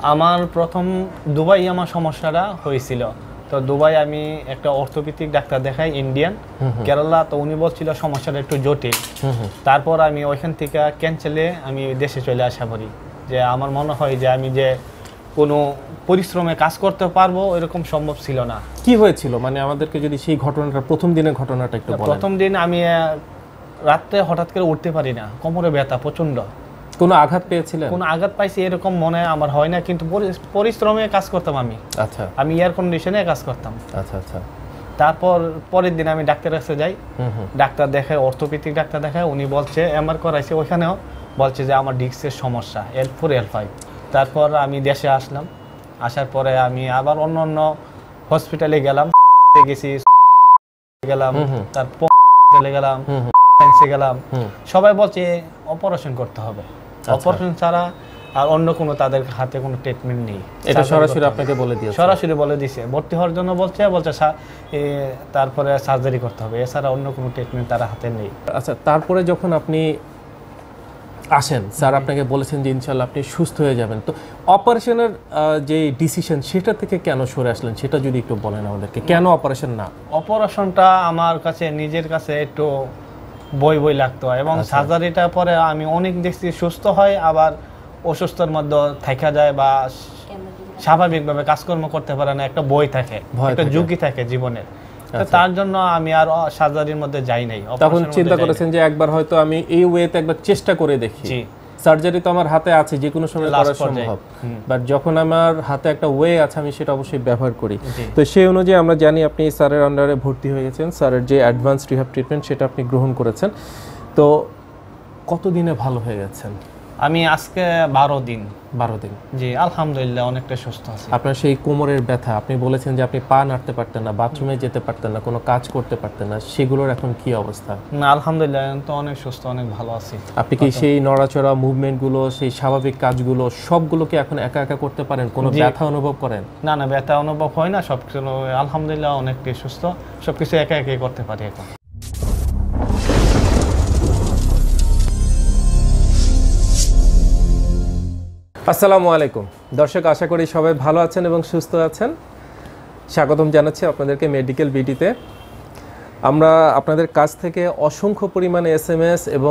আমার প্রথম দুবাই আমার সমস্যাটা হয়েছিল। তো দুবাই আমি একটা অর্থোপেডিক ডাক্তার দেখাই, ইন্ডিয়ান, কেরালা। তো উনি বলছিল সমস্যাটা একটু জটিল। তারপর আমি ওইখান থেকে ক্যান্সেলে আমি দেশে চলে আসা করি, যে আমার মনে হয় যে আমি যে কোনো পরিশ্রমে কাজ করতে পারবো এরকম সম্ভব ছিল না। কি হয়েছিল মানে আমাদেরকে যদি সেই ঘটনাটা, প্রথম দিনের ঘটনাটা একটু বলেন। প্রথম দিন আমি রাত্রে হঠাৎ করে উঠতে পারি না, কোমরে ব্যথা প্রচন্ড। কোনো আঘাত পেয়েছিলেন? কোনো আঘাত পাইছি এরকম মনে আমার হয় না, কিন্তু পরিশ্রমে কাজ করতাম আমি। আচ্ছা, আমি এয়ার কন্ডিশনে কাজ করতাম। আচ্ছা আচ্ছা। তারপর পরের দিন আমি ডাক্তারের কাছে যাই, ডাক্তার দেখায়, অর্থোপেডিক ডাক্তার দেখায়। উনি বলছে, এমআর করাইছে ওইখানেও, বলছে যে আমার ডিস্কের সমস্যা, L4 L5। তারপর আমি দেশে আসলাম। আসার পরে আমি আবার অন্য অন্য হসপিটালে গেলাম, গেছি গেলাম, তারপর চলে গেলাম, গেলাম। সবাই বলছে অপারেশন করতে হবে, অপারেশন ছাড়া আর অন্য কোনো তাদের হাতে কোনো ট্রিটমেন্ট নেই। এটা সরাসরি আপনাকে বলে দিয়েছে? সরাসরি বলে দিয়েছে, ভর্তি হওয়ার জন্য বলছে তারপরে সার্জারি করতে হবে, এছাড়া অন্য কোনো ট্রিটমেন্ট তার হাতে নেই। আচ্ছা, তারপরে যখন আপনি আসেন, স্যার আপনাকে বলেছেন যে ইনশাল্লাহ আপনি সুস্থ হয়ে যাবেন, তো অপারেশনের যে ডিসিশন সেটা থেকে কেন সরে আসলেন সেটা যদি একটু বলেন আমাদেরকে, কেন অপারেশন না? অপারেশনটা আমার কাছে নিজের কাছে একটু বই লাগতো, এবং সার্জারিটা পরে আমি অনেক দেখছি সুস্থ হয়, আবার অসুস্থর মধ্যে থাকা যায় বা স্বাভাবিকভাবে কাজকর্ম করতে পারে না, একটা বই থাকে, একটা ঝুঁকি থাকে জীবনের। তার জন্য আমি আর সার্জারির মধ্যে যাই নাই। তখন চিন্তা করেছেন যে একবার হয়তো আমি এই ওয়েতে একবার চেষ্টা করে দেখি। সার্জারি তো আমার হাতে আছে, যে কোনো সময় করা সম্ভব, বাট যখন আমার হাতে একটা ওয়ে আছে আমি সেটা অবশ্যই ব্যবহার করি। তো সেই অনুযায়ী আমরা জানি আপনি স্যারের আন্ডারে ভর্তি হয়ে গেছেন, স্যারের যে অ্যাডভান্স রিহ্যাব ট্রিটমেন্ট সেটা আপনি গ্রহণ করেছেন। তো কতদিনে ভালো হয়ে গেছেন? আমি আজকে 12 দিন। 12 দিন? জি, আলহামদুলিল্লাহ অনেকটা সুস্থ আছি। আপনার সেই কোমরের ব্যথা, আপনি বলেছেন যে আপনি পা নাড়তে পারতেন না, বাথরুমে যেতে পারতেন না, কোনো কাজ করতে পারতেন না, সেগুলোর এখন কি অবস্থা? না, আলহামদুলিল্লাহ তো অনেক সুস্থ, অনেক ভালো আছি। আপনি কি সেই নড়াচড়া মুভমেন্টগুলো, সেই স্বাভাবিক কাজগুলো সবগুলোকে এখন একা একা করতে পারেন? কোনো ব্যথা অনুভব করেন? না না, ব্যথা অনুভব হয় না, সবকিছু আলহামদুলিল্লাহ অনেকটাই সুস্থ, সবকিছু একা একাই করতে পারি এখন। আসসালামু আলাইকুম দর্শক, আশা করি সবাই ভালো আছেন এবং সুস্থ আছেন। স্বাগতম জানাচ্ছি আপনাদেরকে মেডিকেল বিডিতে। আমরা আপনাদের কাছ থেকে অসংখ্য পরিমাণে SMS এবং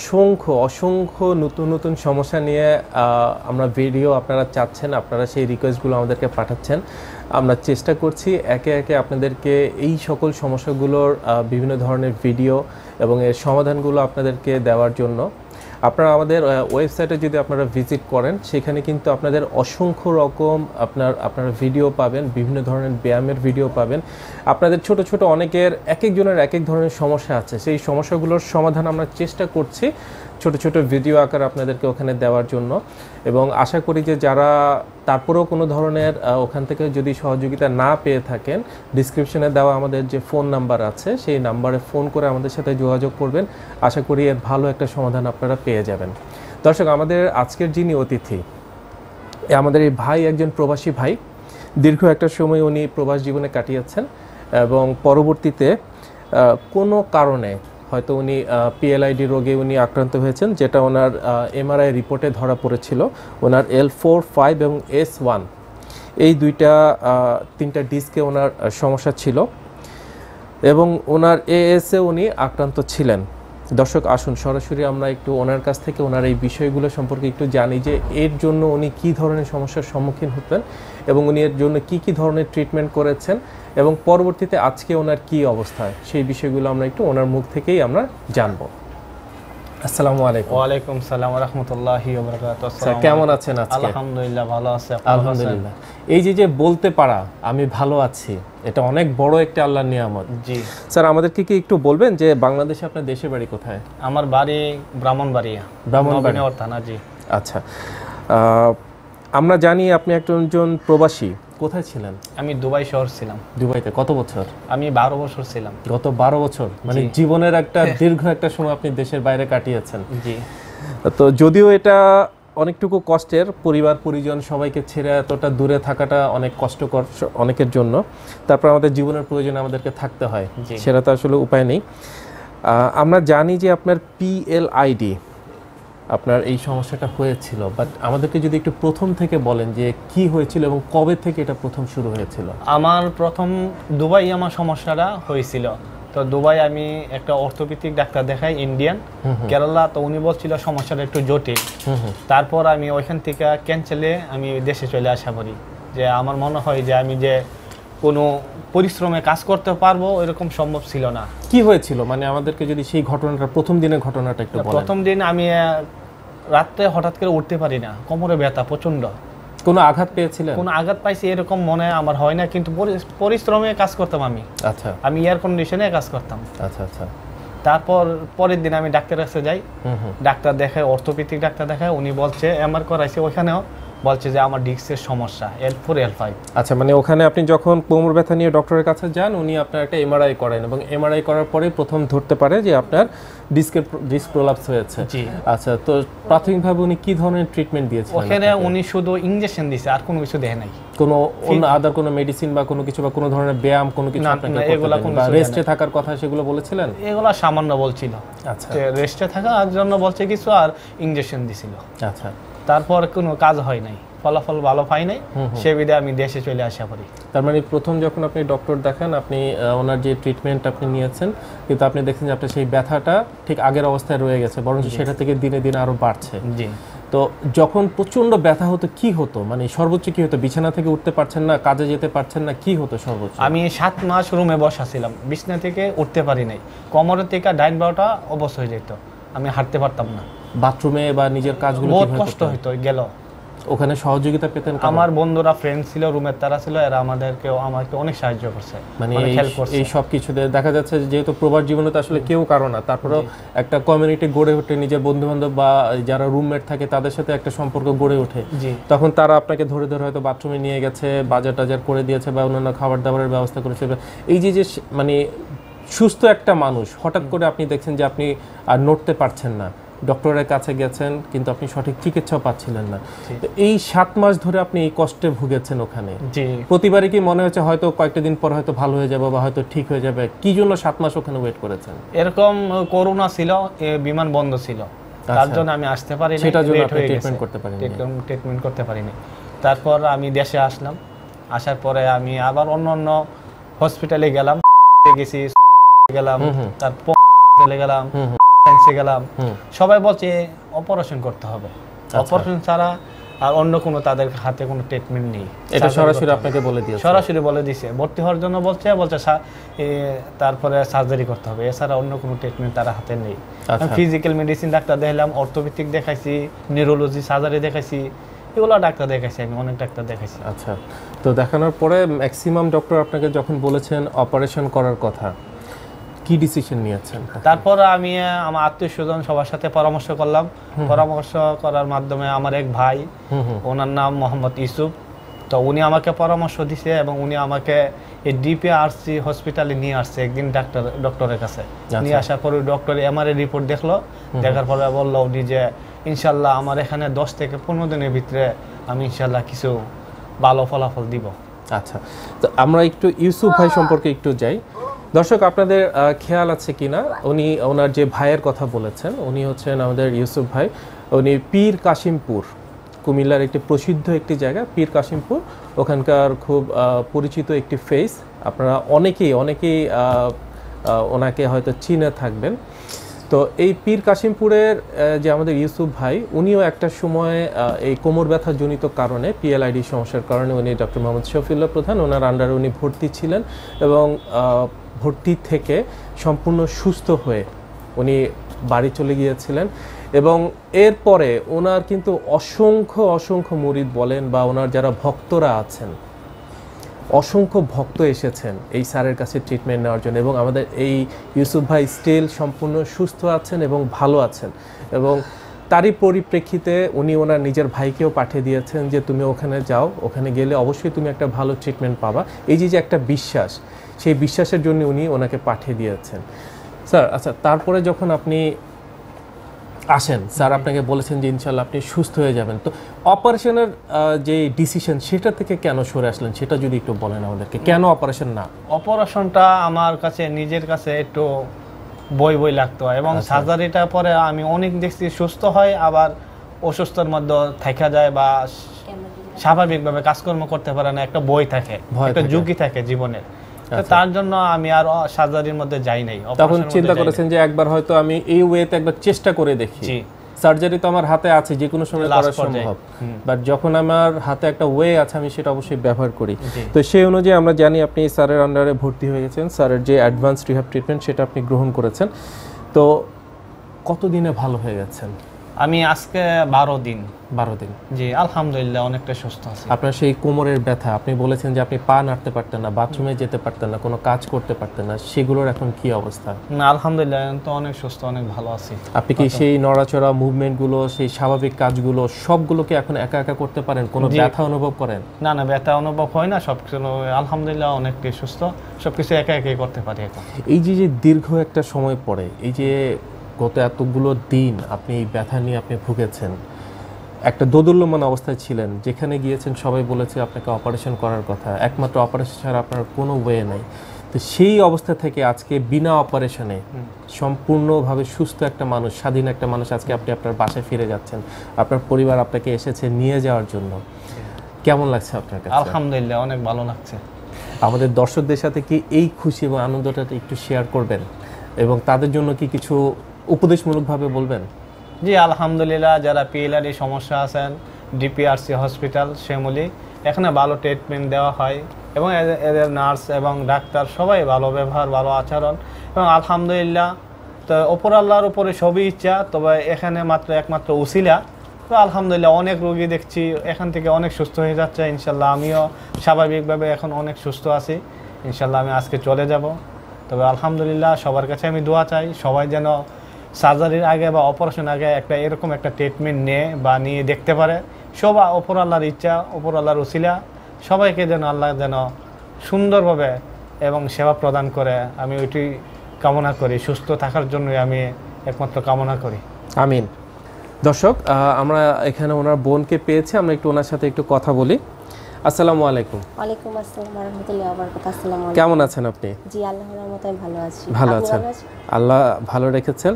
অসংখ্য নতুন নতুন সমস্যা নিয়ে আমরা ভিডিও আপনারা চাচ্ছেন, আপনারা সেই রিকোয়েস্টগুলো আমাদেরকে পাঠাচ্ছেন। আমরা চেষ্টা করছি একে একে আপনাদেরকে এই সকল সমস্যাগুলোর বিভিন্ন ধরনের ভিডিও এবং এর সমাধানগুলো আপনাদেরকে দেওয়ার জন্য। আপনারা আমাদের ওয়েবসাইটে যদি আপনারা ভিজিট করেন, সেখানে কিন্তু আপনাদের অসংখ্য রকম আপনারা ভিডিও পাবেন, বিভিন্ন ধরনের ব্যায়ামের ভিডিও পাবেন। আপনাদের ছোট ছোট অনেকের এক একজনের এক এক ধরনের সমস্যা আছে, সেই সমস্যাগুলোর সমাধান আমরা চেষ্টা করছি ছোট ছোট ভিডিও আকারে আপনাদেরকে ওখানে দেওয়ার জন্য। এবং আশা করি যে যারা তারপরেও কোনো ধরনের ওখান থেকে যদি সহযোগিতা না পেয়ে থাকেন, ডিসক্রিপশনে দেওয়া আমাদের যে ফোন নাম্বার আছে সেই নাম্বারে ফোন করে আমাদের সাথে যোগাযোগ করবেন। আশা করি এর ভালো একটা সমাধান আপনারা পেয়ে যাবেন। দর্শক, আমাদের আজকের যিনি অতিথি, আমাদের এই ভাই একজন প্রবাসী ভাই। দীর্ঘ একটা সময় উনি প্রবাস জীবনে কাটিয়েছেন এবং পরবর্তীতে কোনো কারণে হয়তো উনি PLID রোগে উনি আক্রান্ত হয়েছেন, যেটা ওনার MRI রিপোর্টে ধরা পড়েছিল। ওনার L4, 5 এবং S1 এই তিনটা ডিস্কে ওনার সমস্যা ছিল এবং ওনার AS-এ উনি আক্রান্ত ছিলেন। দর্শক, আসুন সরাসরি আমরা একটু ওনার কাছ থেকে ওনার এই বিষয়গুলো সম্পর্কে একটু জানি, যে এর জন্য উনি কী ধরনের সমস্যার সম্মুখীন হতেন এবং উনি এর জন্য কী ধরনের ট্রিটমেন্ট করেছেন এবং পরবর্তীতে আজকে ওনার কী অবস্থায়, সেই বিষয়গুলো আমরা একটু ওনার মুখ থেকেই আমরা জানবো। আসসালামু আলাইকুম। ওয়ালাইকুম সালাম ওয়া রাহমাতুল্লাহি ওয়া বারাকাতুহু। স্যার কেমন আছেন আজকে? আলহামদুলিল্লাহ ভালো আছি। আলহামদুলিল্লাহ। এই যে বলতে পারা আমি ভালো আছি, এটা অনেক বড় একটা আল্লাহর নিয়ামত। জি স্যার, আমাদেরকে কি একটু বলবেন যে বাংলাদেশে আপনার দেশের বাড়ি কোথায়? আমার বাড়ি ব্রাহ্মণবাড়িয়া। ব্রাহ্মণবাড়িয়া থানা। জি আচ্ছা। আমরা জানি আপনি একজন প্রবাসী। কোথায় ছিলেন? আমি দুবাই শহর ছিলাম। দুবাইতে কত বছর? আমি 12 বছর ছিলাম। গত 12 বছর, মানে জীবনের একটা দীর্ঘ একটা সময় আপনি দেশের বাইরে কাটিয়েছেন। জি। তো যদিও এটা অনেকটুকু কষ্টের, পরিবার পরিজন সবাইকে ছেড়ে এতটা দূরে থাকাটা অনেক কষ্টকর অনেকের জন্য। তারপর আমাদের জীবনের প্রয়োজনে আমাদেরকে থাকতে হয়, সেটা তো আসলে উপায় নেই। আমরা জানি যে আপনার PLID আপনার এই সমস্যাটা হয়েছিল, বাট আমাদেরকে যদি একটু প্রথম থেকে বলেন যে কি হয়েছিল এবং কবে থেকে এটা প্রথম শুরু হয়েছিল। আমার প্রথম দুবাই আমার সমস্যাটা হয়েছিল। তো দুবাই আমি একটা অর্থোপেডিক ডাক্তার দেখাই, ইন্ডিয়ান, কেরালা। তো উনি বলছিল সমস্যাটা একটু জটিল। তারপর আমি ওইখান থেকে ক্যান্সেলে আমি দেশে চলে আসা করি, যে আমার মনে হয় যে আমি যে কোনো পরিশ্রমে কাজ করতে পারবো এরকম সম্ভব ছিল না। কি হয়েছিল মানে আমাদেরকে যদি সেই ঘটনাটা, প্রথম দিনের ঘটনাটা একটু বলেন। প্রথম দিন আমি রাত্রে হঠাৎ করে উঠতে পারি না, কোমরে ব্যথা প্রচন্ড। কোনো আঘাত পেয়েছিলেন? কোনো আঘাত পাইছি এরকম মনে আমার হয় না, কিন্তু পরিশ্রমে কাজ করতাম আমি। আচ্ছা, আমি এয়ার কন্ডিশনে কাজ করতাম। আচ্ছা আচ্ছা। তারপর পরের দিন আমি ডাক্তার কাছে যাই, ডাক্তার দেখায়, অর্থোপেডিক ডাক্তার দেখায়। উনি বলছে, এমআর করাইছে ওইখানেও, বলছে যে আমার ডিস্কের সমস্যা, L4 L5। আচ্ছা, মানে ওখানে আপনি যখন কোমর ব্যথা নিয়ে ডক্টরের কাছে যান, উনি আপনার একটা এমআরআই করেন এবং এমআরআই করার পরে প্রথম ধরতে পারে যে আপনার ডিস্ক প্রলাপস হয়েছে। জি। আচ্ছা, তো প্রাথমিকভাবে উনি কি ধরনের ট্রিটমেন্ট দিয়েছিলেন? ওখানে উনি শুধু ইনজেকশন দিয়েছে, আর কোনো কিছু দেয় নাই। কোনো অন্য আদার কোনো মেডিসিন বা কোনো কিছু বা কোনো ধরনের ব্যায়াম কোনো কিছু আপনাকে এগুলা কোনো রেস্টে থাকার কথা সেগুলো বলেছিলেন? এগুলা সামান্য বলছিল। আচ্ছা, রেস্টে থাকার জন্য বলছে কিছু, আর ইনজেকশন দিছিল। আচ্ছা। তারপর কোনো কাজ হয় নাই, ফলাফল ভালো পাই নাই, সে বিধে আমি দেশে চলে আসা করি। তার মানে প্রথম যখন আপনি ডক্টর দেখান, আপনি ওনার যে ট্রিটমেন্ট আপনি নিয়েছেন, কিন্তু আপনি দেখছেন যে আপনার সেই ব্যথাটা ঠিক আগের অবস্থায় রয়ে গেছে, বরং সেটা থেকে দিনে দিনে আরো বাড়ছে। জি। তো যখন প্রচন্ড ব্যথা হতো কি হতো, মানে সর্বোচ্চ কি হতো? বিছানা থেকে উঠতে পারছেন না, কাজে যেতে পারছেন না, কি হতো সর্বোচ্চ? আমি 7 মাস রুমে বসা ছিলাম, বিছানা থেকে উঠতে পারি নাই, কোমরের থেকে ডাইন বারোটা অবশ হয়ে যেত, আমি হাঁটতে পারতাম না। বাথরুমে বা নিজের কাজগুলো বহুত কষ্ট হইতো। গেল ওখানে সহযোগিতা পেতেন? আমার বন্ধুরা, ফ্রেন্ড ছিল, রুমের তারা ছিল, এরা আমাকে অনেক সাহায্য করছে, মানে হেল্প করছে। এই সব কিছুতে দেখা যাচ্ছে যেহেতু প্রবাস জীবনে তো আসলে কেউ কারো না, তারপরেও একটা কমিউনিটি গড়ে ওঠে, নিজের বন্ধু বান্ধব বা যারা রুমমেট থাকে তাদের সাথে একটা সম্পর্ক গড়ে ওঠে। তখন তারা আপনাকে ধরে ধরে হয়তো বাথরুমে নিয়ে গেছে, বাজার টাজার করে দিয়েছে বা অন্যান্য খাবার দাবারের ব্যবস্থা করেছে। এই যে মানে সুস্থ একটা মানুষ, হঠাৎ করে আপনি দেখছেন যে আপনি আর নড়তে পারছেন না, ডক্টরের কাছে গেছেন কিন্তু আপনি সঠিক চিকিৎসাও পাচ্ছিলেন না। এই 7 মাস ধরে আপনি এই কষ্টে ভুগেছেন ওখানে। প্রতিবারই কি মনে হচ্ছে হয়তো কয়েকটা দিন পর হয়তো ভালো হয়ে যাবে বা হয়তো ঠিক হয়ে যাবে? কি জন্য 7 মাস ওখানে ওয়েট করেছেন? এরকম করোনা ছিল, বিমান বন্ধ ছিল, তার জন্য আমি আসতে পারিনি, সেটার জন্য আপনি ট্রিটমেন্ট করতে পারিনি। ট্রিটমেন্ট করতে পারিনি। তারপর আমি দেশে আসলাম, আসার পরে আমি আবার অন্য হসপিটালে গেলাম, গেলাম, তারপর চলে গেলাম, গেলাম, সবাই বলছে অপারেশন করতে হবে, অপারেশন ছাড়া আর অন্য কোনো তাদের হাতে কোনো ট্রিটমেন্ট নেই। এটা সরাসরি আপনাকে বলে দিয়েছে? সরাসরি বলে দিয়েছে, ভর্তি হওয়ার জন্য বলছে তারপরে সার্জারি করতে হবে, এছাড়া অন্য কোনো ট্রিটমেন্ট তার হাতে নেই। ফিজিক্যাল মেডিসিন ডাক্তার দেখালাম, অর্থোপেডিক দেখাইছি, নিউরোলজি সার্জারি দেখাইছি, এগুলো ডাক্তার দেখাইছি, আমি অনেক ডাক্তার দেখাইছি। আচ্ছা, তো দেখানোর পরে ম্যাক্সিমাম ডক্টর আপনাকে যখন বলেছেন অপারেশন করার কথা, কি ডিসিশন নিয়েছেন? তারপর আমি আমার আত্মীয় স্বজন সবার সাথে পরামর্শ করলাম। পরামর্শ করার মাধ্যমে আমার এক ভাই, ওনার নাম মোহাম্মদ ইউসুফ, তো উনি আমাকে পরামর্শ দিছে এবং উনি আমাকে এই ডিপিআরসি হসপিটালে নিয়ে আসছে একদিন ডক্টরের কাছে। নিয়ে আসার পরে ডক্টর এমআরআই রিপোর্ট দেখলো, দেখার পরে বললো উনি যে ইনশাল্লাহ আমার এখানে 10 থেকে 15 দিনের ভিতরে আমি ইনশাল্লাহ কিছু ভালো ফলাফল দিব। আচ্ছা, তো আমরা একটু ইউসুফ ভাই সম্পর্কে একটু যাই। দর্শক, আপনাদের খেয়াল আছে কিনা, উনি ওনার যে ভাইয়ের কথা বলেছেন, উনি হচ্ছেন আমাদের ইউসুফ ভাই। উনি পীর কাশিমপুর, কুমিল্লার একটি প্রসিদ্ধ একটি জায়গা পীর কাশিমপুর, ওখানকার খুব পরিচিত একটি ফেস। আপনারা অনেকেই ওনাকে হয়তো চিনে থাকবেন। তো এই পীর কাশিমপুরের যে আমাদের ইউসুফ ভাই, উনিও একটা সময় এই কোমর ব্যথা জনিত কারণে, পিএলআইডি সমস্যার কারণে উনি ডক্টর মোহাম্মদ শফিউল্লাহ প্রধান, ওনার আন্ডারে উনি ভর্তি ছিলেন এবং ভর্তি থেকে সম্পূর্ণ সুস্থ হয়ে উনি বাড়ি চলে গিয়েছিলেন। এবং এরপরে ওনার কিন্তু অসংখ্য মুরিদ বলেন বা ওনার যারা ভক্তরা আছেন, অসংখ্য ভক্ত এসেছেন এই স্যারের কাছে ট্রিটমেন্ট নেওয়ার জন্য। এবং আমাদের এই ইউসুফ ভাই স্টিল সম্পূর্ণ সুস্থ আছেন এবং ভালো আছেন। এবং তারই পরিপ্রেক্ষিতে উনি ওনার নিজের ভাইকেও পাঠিয়ে দিয়েছেন যে তুমি ওখানে যাও, ওখানে গেলে অবশ্যই তুমি একটা ভালো ট্রিটমেন্ট পাবা। এই যে একটা বিশ্বাস, সেই বিশ্বাসের জন্য উনি ওনাকে পাঠিয়ে দিয়েছেন। স্যার, আচ্ছা, তারপরে যখন আপনি আসেন, স্যার আপনাকে বলেছেন যে ইনশাল্লাহ আপনি সুস্থ হয়ে যাবেন, তো অপারেশনের যে ডিসিশন সেটা থেকে কেন সরে আসলেন সেটা যদি একটু বলেন আমাদেরকে, কেন অপারেশন না? অপারেশনটা আমার কাছে নিজের কাছে একটু বই বই লাগতো এবং সার্জারিটা পরে আমি অনেক দেখছি সুস্থ হয় আবার অসুস্থর মধ্যে থাকা যায় বা স্বাভাবিকভাবে কাজকর্ম করতে পারে না, একটা বই থাকে, একটা ঝুঁকি থাকে জীবনের। তো তার জন্য আমি আর সার্জারির মধ্যে যাই নাই। তখন চিন্তা করেছেন যে একবার হয়তো আমি এই ওয়েতে একবার চেষ্টা করে দেখি। সার্জারি তো আমার হাতে আছে, যে কোনো সময় করা সম্ভব, বাট যখন আমার হাতে একটা ওয়ে আছে আমি সেটা অবশ্যই ব্যবহার করি। তো সেই অনুযায়ী আমরা জানি আপনি স্যারের আন্ডারে ভর্তি হয়ে গেছেন, স্যারের যে অ্যাডভান্স রিহ্যাব ট্রিটমেন্ট সেটা আপনি গ্রহণ করেছেন। তো কতদিনে ভালো হয়ে গেছেন? আমি আজকে 12 দিন। 12 দিন? জি, আলহামদুলিল্লাহ অনেকটা সুস্থ আছি। আপনার সেই কোমরের ব্যথা, আপনি বলেছেন যে আপনি পা নাড়তে পারতেন না, বাথরুমে যেতে পারতেন না, কোনো কাজ করতে পারতেন না, সেগুলোর এখন কি অবস্থা? না আলহামদুলিল্লাহ তো অনেক সুস্থ, অনেক ভালো আছি। আপনি কি সেই নড়াচড়া মুভমেন্টগুলো, সেই স্বাভাবিক কাজগুলো সবগুলোকে এখন একা একা করতে পারেন? কোনো ব্যথা অনুভব করেন? না না, ব্যথা অনুভব হয় না, সবকিছু আলহামদুলিল্লাহ অনেকটাই সুস্থ, সবকিছু একা একাই করতে পারি এখন। এই যে দীর্ঘ একটা সময় পরে, এই যে গত এতগুলো দিন আপনি এই ব্যথা নিয়ে আপনি ভুগেছেন, একটা দোদুল্যমান অবস্থায় ছিলেন, যেখানে গিয়েছেন সবাই বলেছে আপনাকে অপারেশন করার কথা, একমাত্র অপারেশন ছাড়া আপনার কোনো ওয়ে নাই। তো সেই অবস্থা থেকে আজকে বিনা অপারেশনে সম্পূর্ণভাবে সুস্থ একটা মানুষ, স্বাধীন একটা মানুষ, আজকে আপনি আপনার বাসায় ফিরে যাচ্ছেন, আপনার পরিবার আপনাকে এসেছে নিয়ে যাওয়ার জন্য। কেমন লাগছে আপনার কাছে? আলহামদুলিল্লাহ অনেক ভালো লাগছে। আমাদের দর্শকদের সাথে কি এই খুশি এবং আনন্দটা একটু শেয়ার করবেন এবং তাদের জন্য কি কিছু উপদেশমূলকভাবে বলবেন? জি আলহামদুলিল্লাহ, যারা পিএলআরই সমস্যা আছেন, ডিপিআরসি হসপিটাল শ্যামলী, এখানে ভালো ট্রিটমেন্ট দেওয়া হয় এবং এদের নার্স এবং ডাক্তার সবাই ভালো ব্যবহার, ভালো আচরণ এবং আলহামদুলিল্লাহ। তো ওপর আল্লাহর উপরে সবই ইচ্ছা, তবে এখানে একমাত্র উসিলা। তো আলহামদুলিল্লাহ অনেক রোগী দেখছি এখান থেকে অনেক সুস্থ হয়ে যাচ্ছে ইনশাল্লাহ। আমিও স্বাভাবিকভাবে এখন অনেক সুস্থ আছি ইনশাল্লাহ। আমি আজকে চলে যাব। তবে আলহামদুলিল্লাহ সবার কাছে আমি দোয়া চাই, সবাই যেন সার্জারির আগে বা অপারেশন আগে এরকম একটা ট্রিটমেন্ট নিয়ে দেখতে পারে। সব ওপর আল্লাহর ইচ্ছা, ওপর আল্লাহর উসিলা, সবাইকে যেন আল্লাহ যেন সুন্দরভাবে এবং সেবা প্রদান করে, আমি ওইটি কামনা করি। সুস্থ থাকার জন্যই আমি একমাত্র কামনা করি। আমিন। দর্শক, আমরা এখানে ওনার বোনকে পেয়েছি, আমরা একটু ওনার সাথে একটু কথা বলি। আসসালামু আলাইকুম। ওয়ালাইকুম আসসালাম ওয়া রাহমাতুল্লাহি ওয়া বারাকাতুহু। আসসালামু আলাইকুম। কেমন আছেন আপনি? জি আল্লাহর রহমতে ভালো আছি। ভালো আছেন? আল্লাহ ভালো রেখেছেন।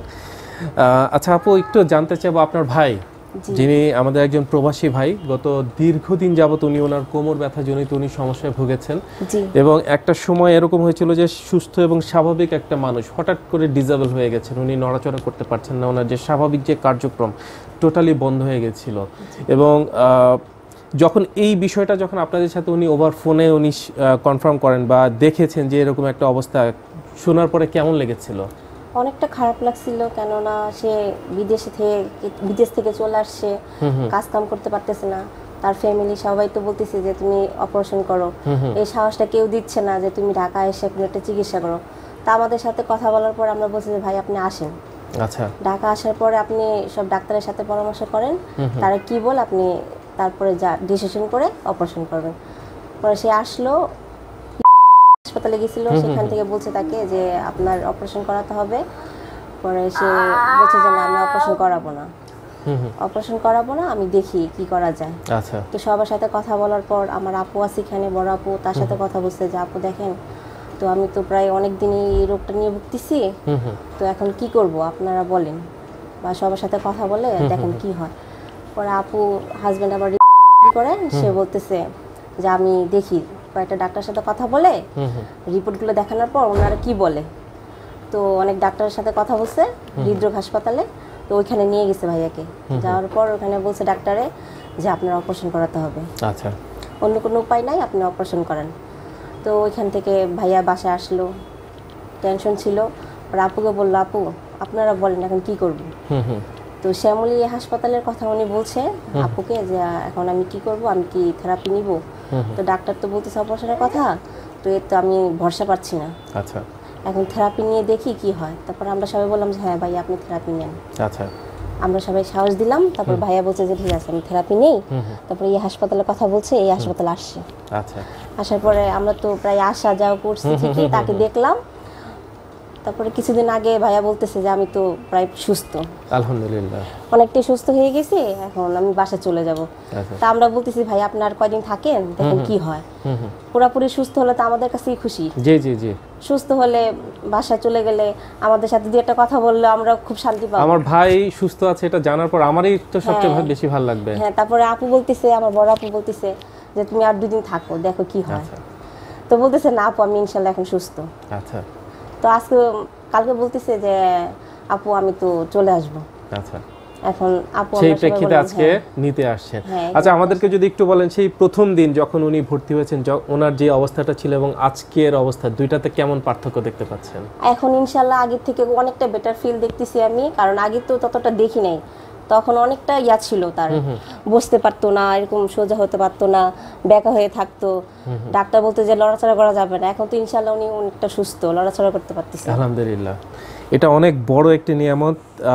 আচ্ছা আপু, একটু জানতে চাইবো আপনার ভাই, যিনি আমাদের একজন প্রবাসী ভাই, গত দীর্ঘদিন যাবত উনি ওনার কোমর ব্যথা জনিত উনি সমস্যায় ভুগেছেন এবং একটা সময় এরকম হয়েছিল যে সুস্থ এবং স্বাভাবিক একটা মানুষ হঠাৎ করে ডিসেবল হয়ে গেছেন, উনি নড়াচড়া করতে পারছেন না, ওনার যে স্বাভাবিক যে কার্যক্রম টোটালি বন্ধ হয়ে গেছিল। এবং যখন এই বিষয়টা যখন আপনাদের সাথে উনি ওভার ফোনে উনি কনফার্ম করেন বা দেখেছেন যে এরকম একটা অবস্থা, শোনার পরে কেমন লেগেছিল? অনেকটা খারাপ লাগছিল, কেননা সে বিদেশ থেকে চলে আসছে, কাজ কাম করতে পারতেছে না, তার ফ্যামিলি সবাই তো বলতেছে যে তুমি অপারেশন করো, এই সাহসটা কেউ দিচ্ছে না যে তুমি ঢাকা এসে কোনো একটা চিকিৎসা করো। তা আমাদের সাথে কথা বলার পর আমরা বলছি যে ভাই আপনি আসেন। আচ্ছা, ঢাকা আসার পরে আপনি সব ডাক্তারের সাথে পরামর্শ করেন, তারা কি বল আপনি তারপরে যা ডিসিশন করে অপারেশন করবেন। পরে সে আসলো, হাসপাতালে গেছিল, সেখান থেকে বলছে তাকে যে আপনার অপারেশন করাতে হবে। পরে সে বলছে যে না আমি অপারেশন করাবো না, আমি দেখি কি করা যায়। আচ্ছা, তো সবার সাথে কথা বলার পর আমার আপু আছে এখানে, বড় আপু, তার সাথে কথা বলছে যে আপু দেখেন তো আমি তো প্রায় অনেক দিনই এই রোগটা নিয়ে ভুগতেছি, তো এখন কি করব আপনারা বলেন, বা সবার সাথে কথা বলে দেখেন কি হয়। পরে আপু হাজবেন্ড আবার করে সে বলতেছে যে আমি দেখি কয়েকটা ডাক্তারের সাথে কথা বলে রিপোর্টগুলো দেখানোর পর ওনারা কি বলে। তো অনেক ডাক্তারের সাথে কথা বলছে হৃদরোগ হাসপাতালে, তো ওইখানে নিয়ে গেছে ভাইয়াকে। যাওয়ার পর ওখানে বলছে ডাক্তারে যে আপনার অপারেশন করাতে হবে, আচ্ছা অন্য কোনো উপায় নাই, আপনি অপারেশন করেন। তো ওইখান থেকে ভাইয়া বাসায় আসলো, টেনশন ছিল। আর আপুকে বললো আপু আপনারা বলেন এখন কি করব। তো শ্যামলী হাসপাতালের কথা উনি বলছে আপুকে যে এখন আমি কি করব, আমি কি থেরাপি নিব। তো ডাক্তার তো বলতেছে অপারেশনের কথা, তো এর তো আমি ভরসা পাচ্ছি না, আচ্ছা এখন থেরাপি নিয়ে দেখি কি হয়। তারপর আমরা সবাই বললাম যে হ্যাঁ ভাই আপনি থেরাপি নেন। আচ্ছা, আমরা সবাই সাহস দিলাম। তারপর ভাইয়া বলছে যে ঠিক আছে আমি থেরাপি নেই। তারপর এই হাসপাতালের কথা বলছে, এই হাসপাতালে আসছে। আচ্ছা, আসার পরে আমরা তো প্রায় আসা যাওয়া করছি ঠিকই, তাকে দেখলাম। তারপরে কিছুদিন আগে ভাইয়া বলতেছে যে আমি তো প্রায় সুস্থ, আলহামদুলিল্লাহ। অনেকটাই সুস্থ হয়ে গেছি, এখন আমি বাসা চলে যাব। আচ্ছা। তা আমরা বলতেছি ভাই আপনার কয়দিন থাকেন, দেখেন কি হয়। পুরোপুরি সুস্থ হলে তো আমাদের কাছেই খুশি। জি জি জি। সুস্থ হলে বাসায় চলে গেলে আমাদের সাথে দুই একটা কথা বললে আমরা খুব শান্তি পাবো। আমার ভাই সুস্থ আছে এটা জানার পর আমারই তো সবচেয়ে বেশি ভালো লাগবে। হ্যাঁ, তারপরে আপু বলতেছে, আমার বড় আপু বলতেছে যে তুমি আর 2 দিন থাকো, দেখো কি হয়। আচ্ছা তো বলতেছে না আপু আমি ইনশাল্লাহ এখন সুস্থ। আচ্ছা তো আজকে কালকে বলতেছে যে আপু আমি তো চলে আসব। আচ্ছা। এখন আপু সেই আমরা সবাই প্রেক্ষিতে বললাম, আজকে হ্যাঁ। নিতে আসছেন। হ্যাঁ, আচ্ছা, আমাদেরকে যদি একটু বলেন সেই প্রথম দিন যখন উনি ভর্তি হয়েছেন, ওনার যে অবস্থাটা ছিল এবং আজকের অবস্থা, দুইটাতে কেমন পার্থক্য দেখতে পাচ্ছেন? এখন ইনশাল্লাহ আগের থেকে অনেকটা বেটার ফিল দেখতেছি আমি, কারণ আগে তো ততটা দেখি নাই। তখন অনেকটা ইয়া ছিল, তার বসতে পারতো না, এরকম সোজা হতে পারতো না, বেঁকা হয়ে থাকতো। ডাক্তার বলতে যে লড়াচড়া করা যাবে না। এখন তো ইনশাল্লাহ উনি অনেকটা সুস্থ, লড়াচড়া করতে পারতেছে। আলহামদুলিল্লাহ, এটা অনেক বড় একটি নিয়ামত।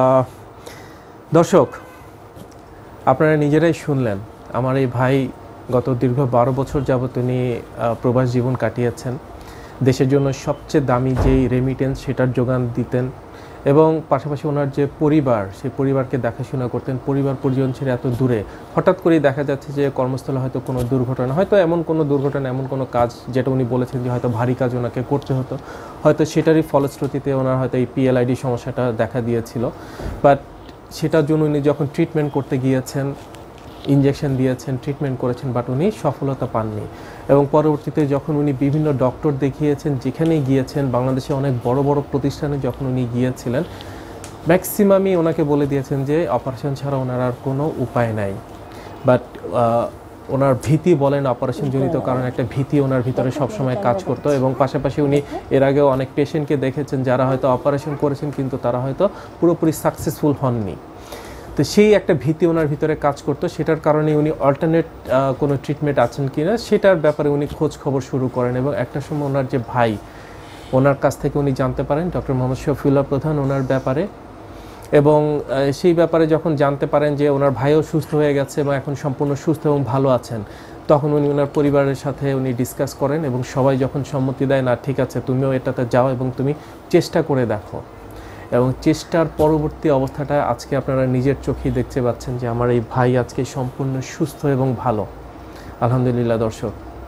দর্শক, আপনারা নিজেরাই শুনলেন, আমার এই ভাই গত দীর্ঘ 12 বছর যাবত উনি প্রবাস জীবন কাটিয়েছেন। দেশের জন্য সবচেয়ে দামি যেই রেমিটেন্স সেটার যোগান দিতেন, এবং পাশাপাশি ওনার যে পরিবার, সেই পরিবারকে দেখাশোনা করতেন। পরিবার পরিজন ছেড়ে এত দূরে হঠাৎ করেই দেখা যাচ্ছে যে কর্মস্থলে হয়তো কোনো দুর্ঘটনা, হয়তো এমন কোনো কাজ যেটা উনি বলেছেন যে হয়তো ভারী কাজ ওনাকে করতে হতো, হয়তো সেটারই ফলশ্রুতিতে ওনার হয়তো এই পিএলআইডি সমস্যাটা দেখা দিয়েছিল। বাট সেটার জন্য উনি যখন ট্রিটমেন্ট করতে গিয়েছেন, ইনজেকশন দিয়েছেন, ট্রিটমেন্ট করেছেন, বাট উনি সফলতা পাননি। এবং পরবর্তীতে যখন উনি বিভিন্ন ডক্টর দেখিয়েছেন, যেখানেই গিয়েছেন, বাংলাদেশে অনেক বড় বড় প্রতিষ্ঠানে যখন উনি গিয়েছিলেন, ম্যাক্সিমামই ওনাকে বলে দিয়েছেন যে অপারেশন ছাড়া ওনার আর কোনো উপায় নাই। বাট ওনার ভীতি বলেন, অপারেশন জনিত কারণ একটা ভীতি ওনার ভিতরে সবসময় কাজ করতো। এবং পাশাপাশি উনি এর আগেও অনেক পেশেন্টকে দেখেছেন যারা হয়তো অপারেশন করেছেন কিন্তু তারা হয়তো পুরোপুরি সাকসেসফুল হননি। তো সেই একটা ভীতি ওনার ভিতরে কাজ করতো, সেটার কারণে উনি অল্টারনেট কোনো ট্রিটমেন্ট আছেন কি না সেটার ব্যাপারে উনি খোঁজ খবর শুরু করেন। এবং একটা সময় ওনার যে ভাই, ওনার কাছ থেকে উনি জানতে পারেন ডক্টর মোহাম্মদ শফিউল্লাহ প্রধান ওনার ব্যাপারে। এবং সেই ব্যাপারে যখন জানতে পারেন যে ওনার ভাইও সুস্থ হয়ে গেছে এবং এখন সম্পূর্ণ সুস্থ এবং ভালো আছেন, তখন উনি ওনার পরিবারের সাথে উনি ডিসকাস করেন। এবং সবাই যখন সম্মতি দেয়, না ঠিক আছে তুমিও এটাতে যাও এবং তুমি চেষ্টা করে দেখো। এবং চেষ্টার পরবর্তী অবস্থাটা আজকে আপনারা নিজের চোখেই দেখতে পাচ্ছেন যে আমার এই ভাই আজকে সম্পূর্ণ সুস্থ এবং ভালো। আলহামদুলিল্লাহ। দর্শক,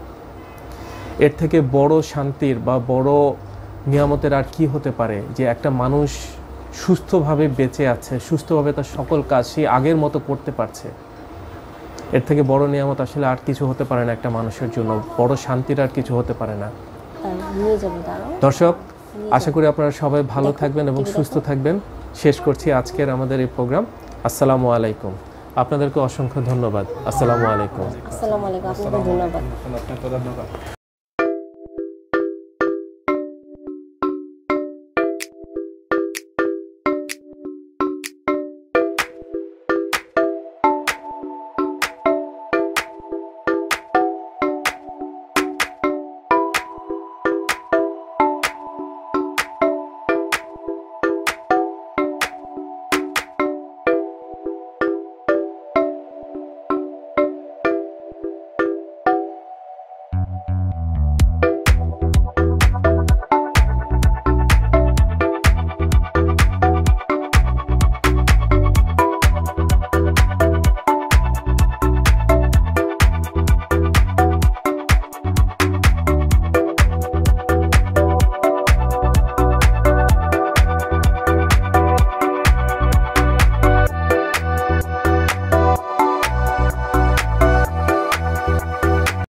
এর থেকে বড় শান্তির বা বড় নিয়ামতের আর কি হতে পারে যে একটা মানুষ সুস্থভাবে বেঁচে আছে, সুস্থভাবে তার সকল কাজ সে আগের মতো করতে পারছে। এর থেকে বড় নিয়ামত আসলে আর কিছু হতে পারে না একটা মানুষের জন্য, বড় শান্তির আর কিছু হতে পারে না। দর্শক, আশা করি আপনারা সবাই ভালো থাকবেন এবং সুস্থ থাকবেন। শেষ করছি আজকের আমাদের এই প্রোগ্রাম। আসসালামু আলাইকুম। আপনাদেরকে অসংখ্য ধন্যবাদ। আসসালামু আলাইকুম। আসসালামু আলাইকুম, আপনাকে ধন্যবাদ।